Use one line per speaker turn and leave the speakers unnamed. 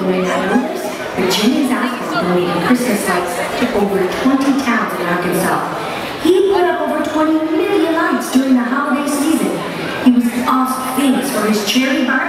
may not know this, but Jimmy Zappos donated Christmas lights to over 20 towns in Arkansas. He put up over 20 million lights during the holiday season. He was also famous for his cherry bar